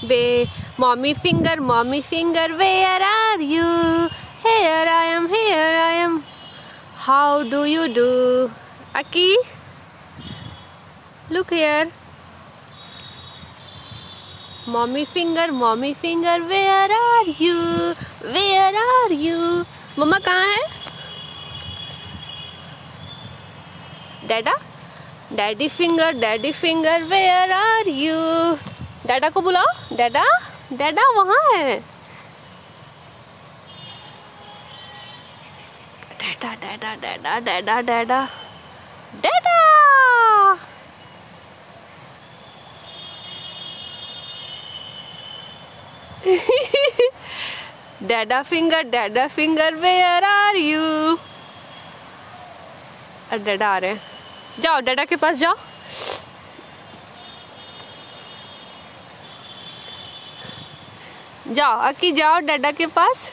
Be mommy finger, where are you? Here I am, here I am. How do you do? Akki, look here. Mommy finger, where are you? Where are you? मम्मा कहाँ है? डैडा? Daddy finger, where are you? डैडा को बुलाओ, डैडा, डैडा वहाँ है। डैडा, डैडा, डैडा, डैडा, डैडा, डैडा। डैडा फिंगर, where are you? डैडा आ रहे हैं, जाओ डैडा के पास जाओ। जाओ अक्की, जाओ डैडा के पास।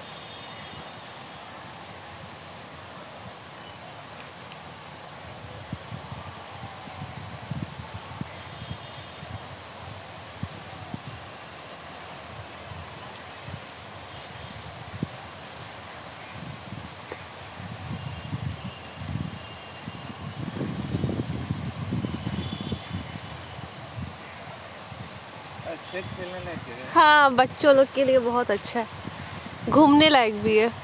अच्छे खेलने लायक है। हाँ, बच्चों लोग के लिए बहुत अच्छा है, घूमने लायक भी है।